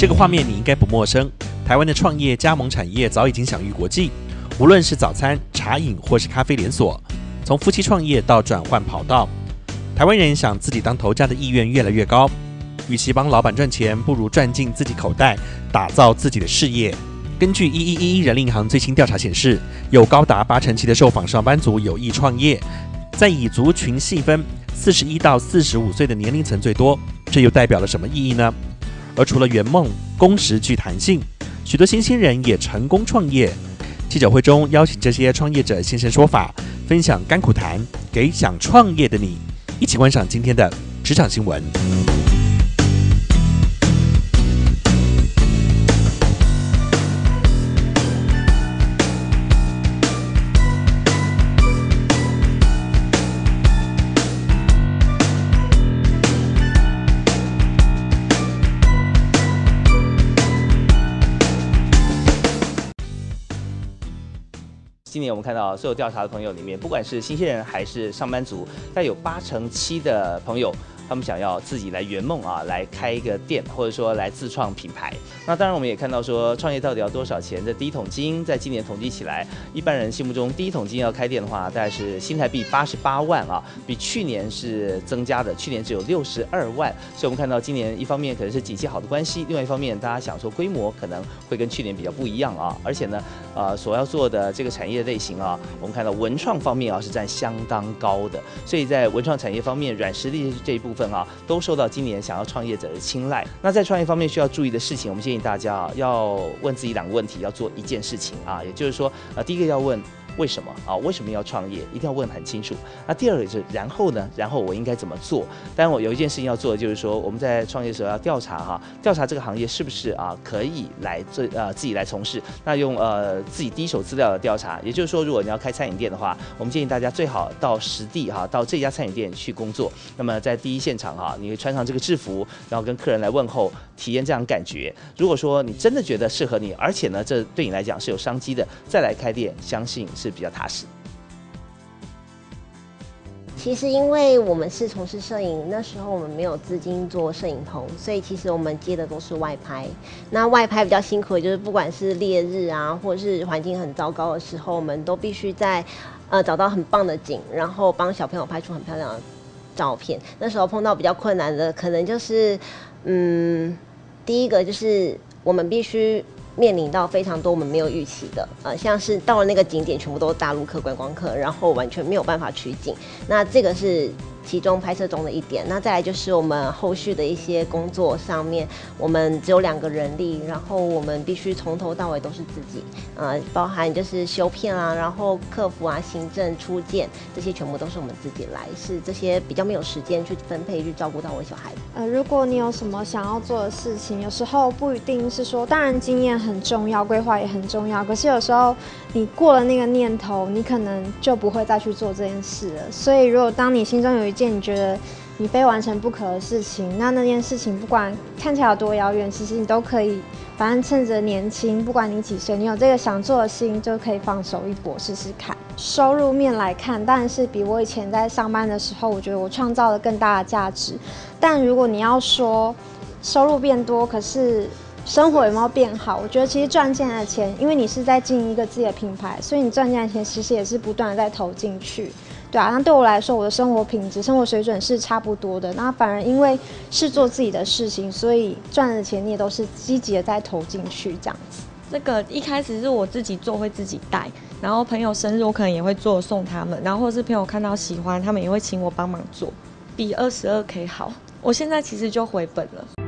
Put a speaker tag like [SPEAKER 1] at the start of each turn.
[SPEAKER 1] 这个画面你应该不陌生，台湾的创业加盟产业早已经享誉国际，无论是早餐、茶饮或是咖啡连锁，从夫妻创业到转换跑道，台湾人想自己当头家的意愿越来越高。与其帮老板赚钱，不如赚进自己口袋，打造自己的事业。根据1111人力银行最新调查显示，有高达87%的受访上班族有意创业。在以族群细分，41到45岁的年龄层最多，这又代表了什么意义呢？而除了圆梦、工时具弹性，许多新鲜人也成功创业。记者会中邀请这些创业者现身说法，分享甘苦谈，给想创业的你。一起观赏今天的职场新闻。
[SPEAKER 2] 今年我们看到所有调查的朋友里面，不管是新鲜人还是上班族，大概有87%的朋友，他们想要自己来圆梦啊，来开一个店，或者说来自创品牌。那当然，我们也看到说，创业到底要多少钱？这第一桶金，在今年统计起来，一般人心目中第一桶金要开店的话，大概是新台币88万啊，比去年是增加的，去年只有62万。所以我们看到今年一方面可能是景气好的关系，另外一方面大家想说规模可能会跟去年比较不一样啊，而且呢，所要做的这个产业类型啊，我们看到文创方面啊是占相当高的，所以在文创产业方面，软实力这一部分啊，都受到今年想要创业者的青睐。那在创业方面需要注意的事情，我们建议大家啊，要问自己2个问题，要做一件事情啊，也就是说，第一个要问为什么啊？为什么要创业？一定要问很清楚。那第二个是然后呢？然后我应该怎么做？当然，我有一件事情要做的就是说，我们在创业的时候要调查调查这个行业是不是可以来自己来从事。那用自己第一手资料的调查，也就是说，如果你要开餐饮店的话，我们建议大家最好到实地到这家餐饮店去工作。那么在第一现场你会穿上这个制服，然后跟客人来问候，体验这样感觉。如果说你真的觉得适合你，而且呢，这对你来讲是有商机的，再来开店，相信是比较踏实。
[SPEAKER 3] 其实因为我们是从事摄影，那时候我们没有资金做摄影棚，所以其实我们接的都是外拍。那外拍比较辛苦的就是不管是烈日啊，或者是环境很糟糕的时候，我们都必须在找到很棒的景，然后帮小朋友拍出很漂亮的照片。那时候碰到比较困难的，可能就是第一个就是我们必须面临到非常多我们没有预期的，像是到了那个景点全部都是大陆客、观光客，然后完全没有办法取景。那这个是其中拍摄中的一点。那再来就是我们后续的一些工作上面，我们只有2个人力，然后我们必须从头到尾都是自己，包含就是修片啊，然后客服啊、行政、出件这些全部都是我们自己来，是这些比较没有时间去分配去照顾到我的小孩子。
[SPEAKER 4] 如果你有什么想要做的事情，有时候不一定是说，当然经验很重要，规划也很重要，可是有时候你过了那个念头，你可能就不会再去做这件事了。所以如果当你心中有一件你觉得你非完成不可的事情，那件事情不管看起来有多遥远，其实你都可以，反正趁着年轻，不管你几岁，你有这个想做的心，就可以放手一搏试试看。收入面来看，当然是比我以前在上班的时候，我觉得我创造了更大的价值。但如果你要说收入变多，可是生活有没有变好？我觉得其实赚进来的钱，因为你是在经营一个自己的品牌，所以你赚进来的钱其实也是不断的在投进去。对啊，那对我来说，我的生活品质、生活水准是差不多的。那反而因为是做自己的事情，所以赚的钱你也都是积极的在投进去，这样子。
[SPEAKER 5] 这个一开始是我自己做，会自己带，然后朋友生日我可能也会做送他们，然后或者是朋友看到喜欢，他们也会请我帮忙做，比22K 好。我现在其实就回本了。